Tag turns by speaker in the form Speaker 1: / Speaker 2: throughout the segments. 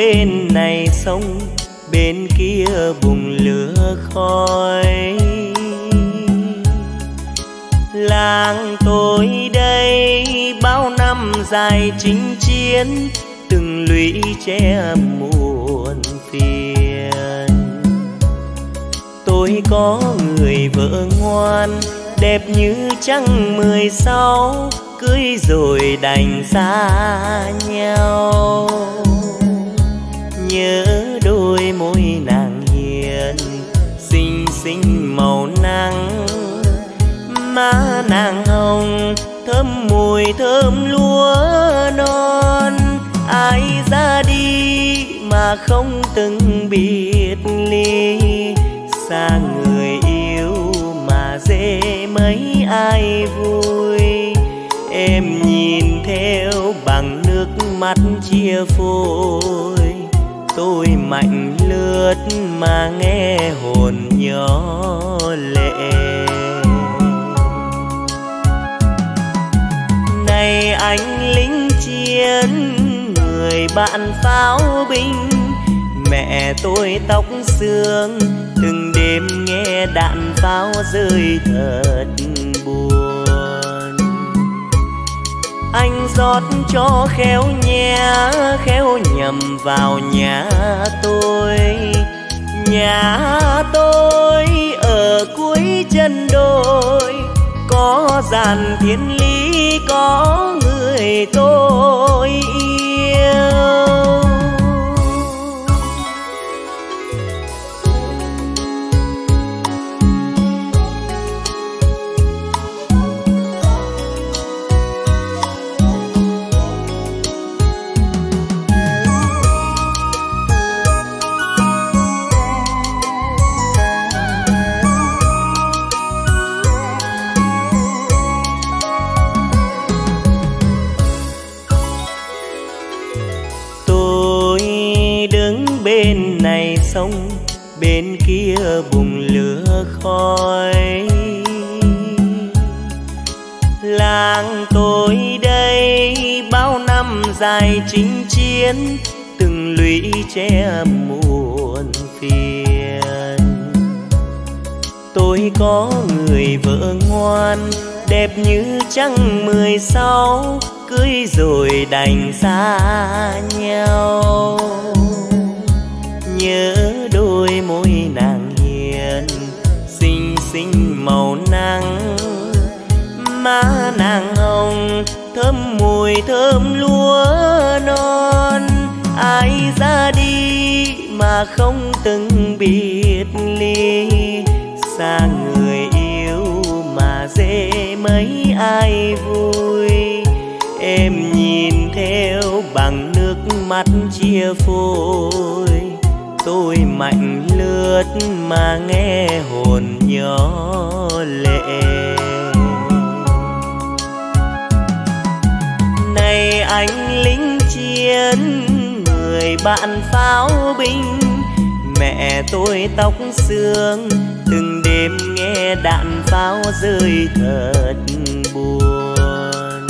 Speaker 1: bên này sông, bên kia bùng lửa khói. Làng tôi đây bao năm dài chinh chiến, từng lũy che muôn phiền. Tôi có người vợ ngoan, đẹp như trăng 16, cưới rồi đành xa nhau. Nhớ đôi môi nàng hiền, xinh xinh màu nắng. Má nàng hồng thơm mùi thơm lúa non. Ai ra đi mà không từng biệt ly, xa người yêu mà dễ mấy ai vui. Em nhìn theo bằng nước mắt chia phôi, tôi mạnh lướt mà nghe hồn nhỏ lệ. Này anh lính chiến, người bạn pháo binh, mẹ tôi tóc xương, từng đêm nghe đạn pháo rơi thật buồn. Anh rót cho khéo nhé, khéo nhầm vào nhà tôi. Nhà tôi ở cuối chân đồi, có dàn thiên lý, có người tôi yêu. Bên này sông, bên kia bùng lửa khói. Làng tôi đây bao năm dài chinh chiến, từng lũy che muôn phiền. Tôi có người vợ ngoan, đẹp như trăng 16, cưới rồi đành xa nhau. Nhớ đôi môi nàng hiền, xinh xinh màu nắng. Má nàng hồng thơm mùi thơm lúa non. Ai ra đi mà không từng biệt ly, xa người yêu mà dễ mấy ai vui. Em nhìn theo bằng nước mắt chia phôi, tôi mạnh lướt mà nghe hồn nhỏ lệ. Này anh lính chiến, người bạn pháo binh, mẹ tôi tóc xương, từng đêm nghe đạn pháo rơi thật buồn.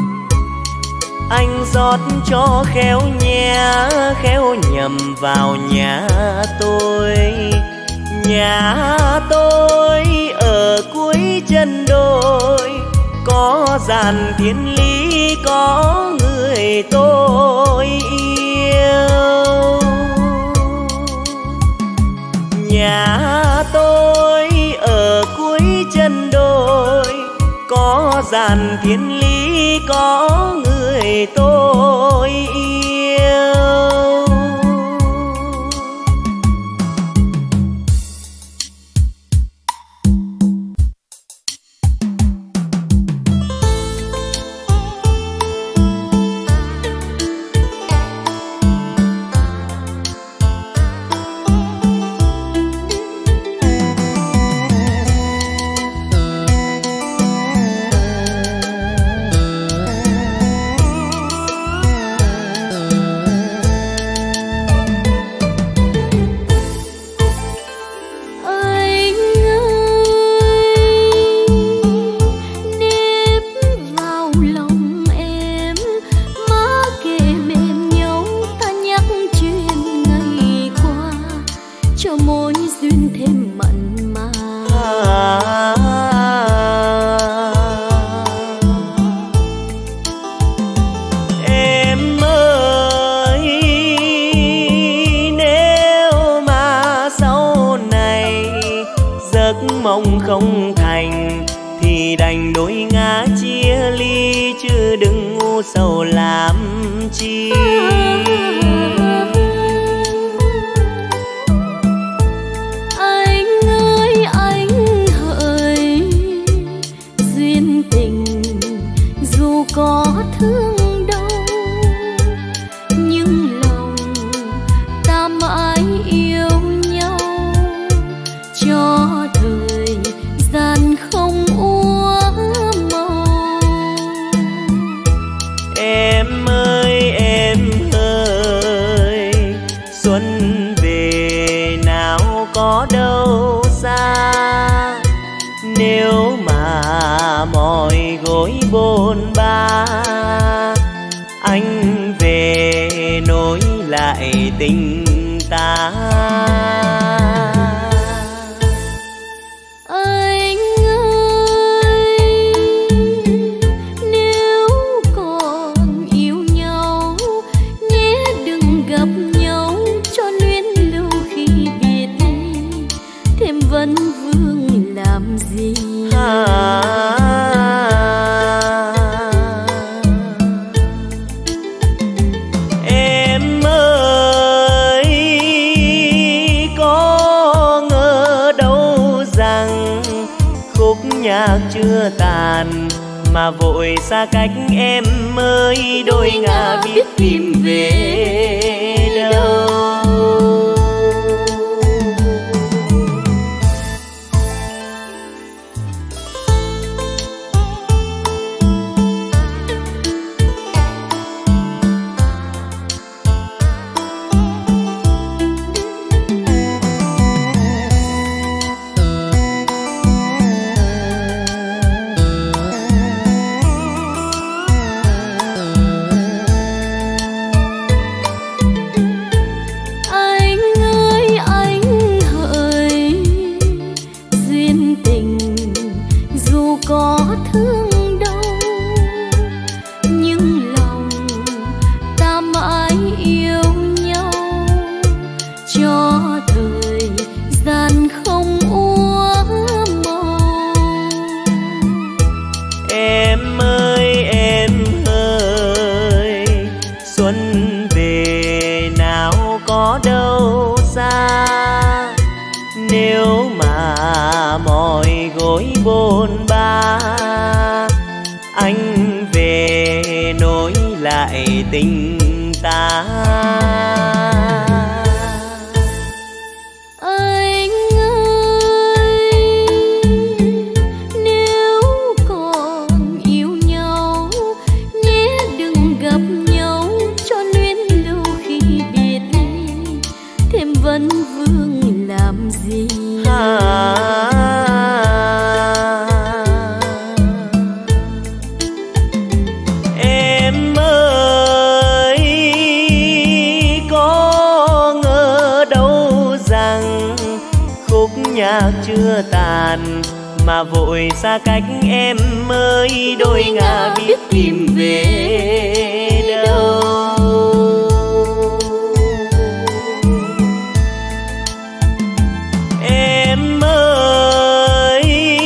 Speaker 1: Anh rót cho khéo nhé, khéo nhầm vào nhà tôi. Nhà tôi ở cuối chân đồi, có dàn thiên lý, có người tôi yêu. Nhà tôi ở cuối chân đồi, có dàn thiên lý, có người tôi yêu. chi.
Speaker 2: Anh ơi anh hỡi, duyên tình dù có thương đau, nhưng lòng ta mãi yêu nhau, cho thời gian không úa màu.
Speaker 1: Em ơi, xuân về nào có đâu xa, nếu mà mỏi gối bôn ba, anh về nối lại tình ta.
Speaker 2: Anh ơi, nếu còn yêu nhau, nhé đừng gặp nhau cho luyến lưu khi biệt ly, thêm vấn vương làm gì.
Speaker 1: Em ơi, có ngờ đâu rằng khúc nhạc chưa tàn mà vội xa cách. Em ơi, đôi ngả biết tìm về đâu.
Speaker 2: Có thương đau, nhưng lòng ta mãi yêu nhau, cho thời gian không úa màu.
Speaker 1: Em ơi, xuân về nào có đâu xa, nếu mà mỏi gối bôn ba, anh về nối lại tình ta.
Speaker 2: Anh ơi, nếu còn yêu nhau, nhé đừng gặp nhau cho luyến lưu khi biệt ly, thêm vấn vương làm gì.
Speaker 1: Em ơi, có ngờ đâu rằng khúc nhạc chưa tàn mà vội xa cách. Em ơi, đôi ngả biết tìm về đâu. Em ơi,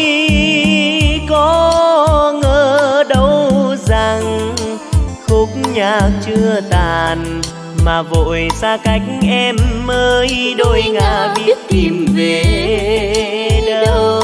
Speaker 1: có ngờ đâu rằng khúc nhạc chưa tàn mà vội xa cách. Em ơi, đôi ngả biết tìm về đâu.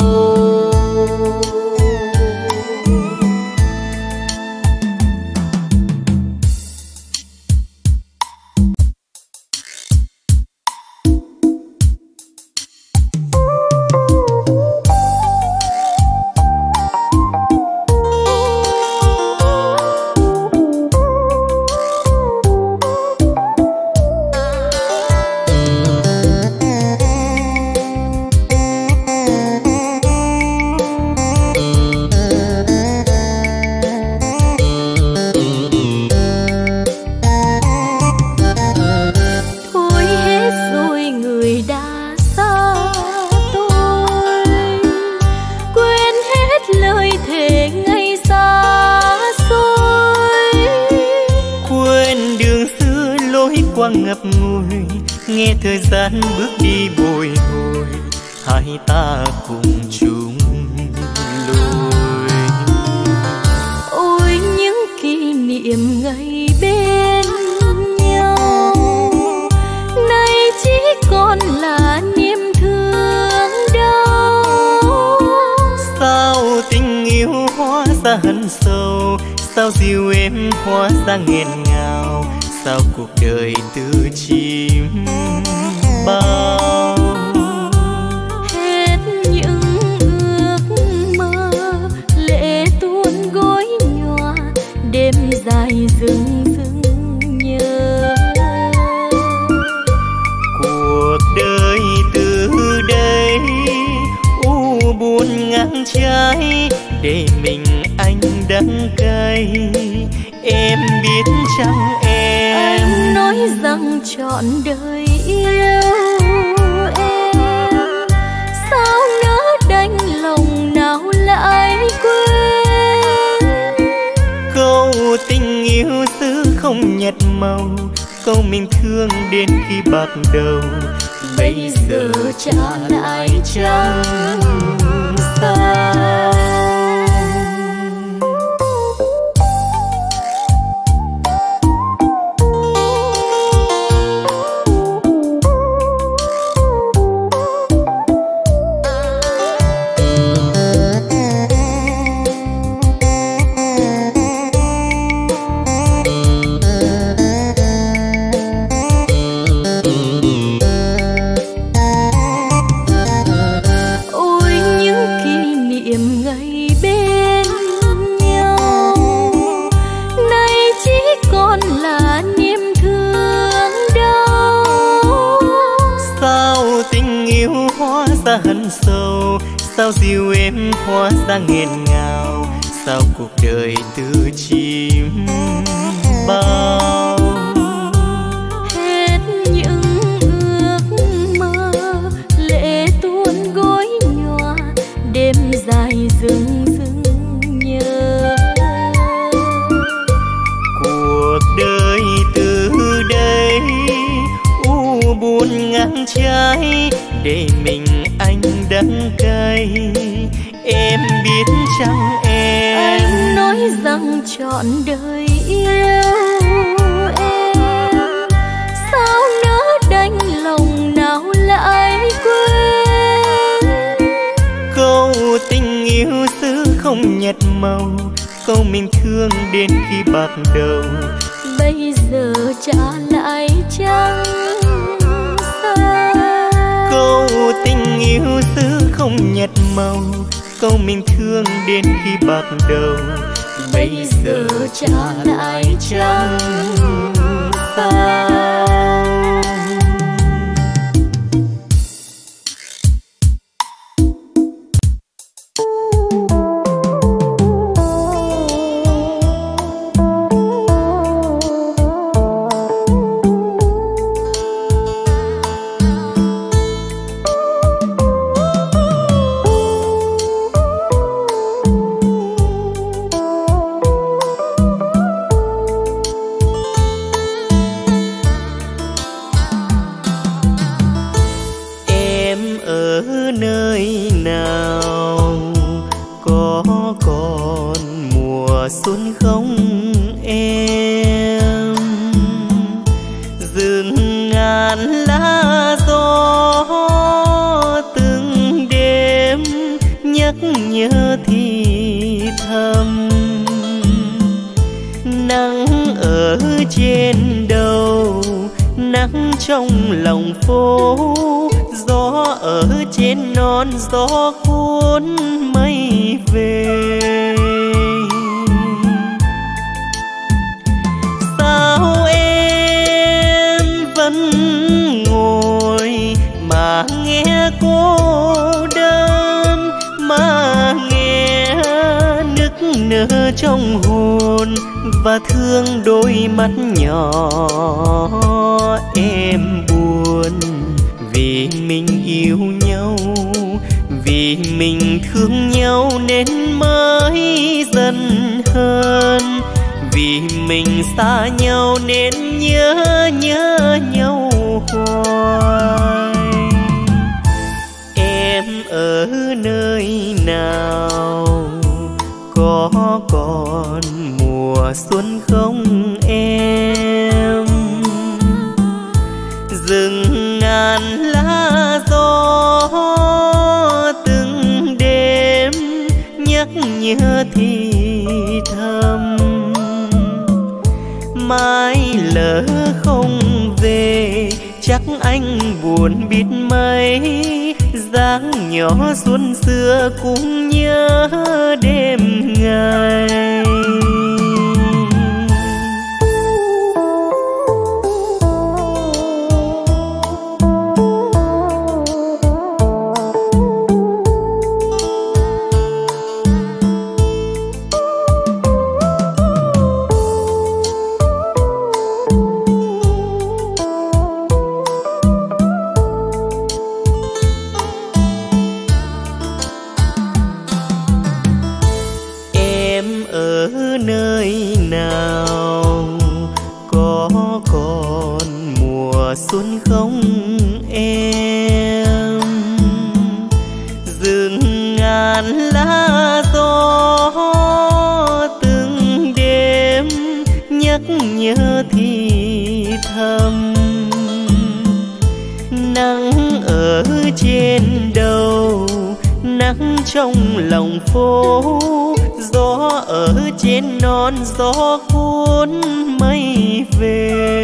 Speaker 1: ngập ngùi, nghe thời gian bước đi bồi hồi, hai ta cùng chung lối.
Speaker 2: Ôi những kỷ niệm ngày bên
Speaker 1: sao dịu êm hóa ra nghẹn ngào, sao cuộc đời từ chim bao.
Speaker 2: Hết những ước mơ lệ tuôn gối nhòa, đêm dài rừng rừng nhớ.
Speaker 1: Cuộc đời từ đây u buồn ngang trái, để mình anh đắng cay. Em biết chăng em?
Speaker 2: Anh nói rằng trọn đời yêu em, sao nỡ đành lòng nào lại quên.
Speaker 1: Câu tình yêu xứ không nhạt màu, câu mình thương đến khi bạc đầu, bây giờ trả lại chẳng sao. Hận sâu, sao dịu êm hóa ra nghẹn ngào, sao cuộc đời từ chim bao.
Speaker 2: Hết những ước mơ lệ tuôn gối nhòa, đêm dài rừng rừng nhớ.
Speaker 1: Cuộc đời từ đây u buồn ngang trái, để mình anh đắng cay. Em biết chăng em?
Speaker 2: Anh nói rằng trọn đời yêu em, sao nỡ đành lòng nào lại quên.
Speaker 1: Câu tình yêu xứ không nhạt màu, câu mình thương đến khi bạc đầu,
Speaker 2: bây giờ trả lại chẳng sao.
Speaker 1: Câu tình yêu xứ không nhạt màu, câu mình thương đến khi bạc đầu, bây giờ trả lại chẳng sao. Xuân không em, rừng ngàn lá gió từng đêm nhắc nhớ thì thầm. Nắng ở trên đầu, nắng trong lòng phố, gió ở trên non, gió cuốn mây về. Sao em vẫn ngồi mà nghe cô đơn, mà nghe nức nở trong hồn, và thương đôi mắt nhỏ em buồn. Vì mình yêu nhau, vì mình thương nhau nên mới dần hơn, vì mình xa nhau nên nhớ nhau hoài. Em ở nơi nào, có còn mùa xuân không em? Rừng ngàn lá gió từng đêm nhắc nhớ thì thầm. mai lỡ không về chắc anh buồn biết mấy. Dáng nhỏ xuân xưa cũng nhớ đêm ngày. Xuân không em rừng ngàn lá gió từng đêm nhắc nhớ thì thầm. Nắng ở trên đầu nắng trong lòng phố, gió ở trên non gió cuốn mây về.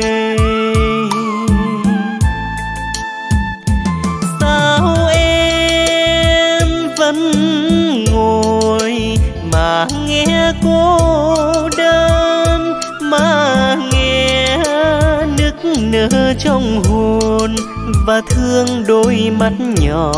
Speaker 1: Ngồi mà nghe cô đơn, mà nghe nức nở trong hồn và thương đôi mắt nhỏ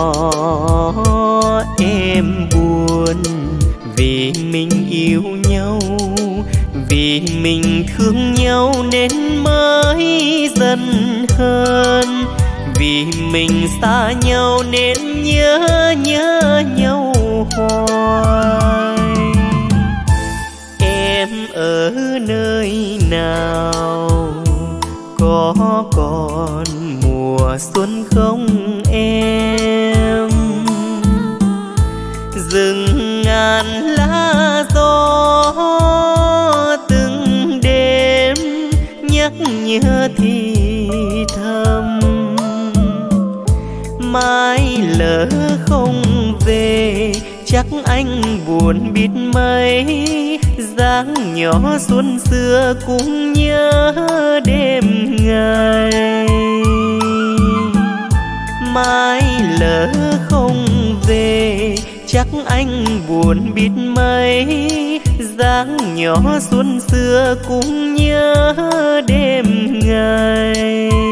Speaker 1: em buồn. Vì mình yêu nhau, vì mình thương nhau nên mới dần hơn. Vì mình xa nhau nên nhớ nhau hoài. Em ở nơi nào, có còn mùa xuân không em? Rừng ngàn lá gió từng đêm nhắc nhớ thì thầm. Mai lỡ không về chắc anh buồn biết mấy. Dáng nhỏ xuân xưa cũng nhớ đêm ngày. Mai lỡ không về chắc anh buồn biết mấy. Dáng nhỏ xuân xưa cũng nhớ đêm ngày.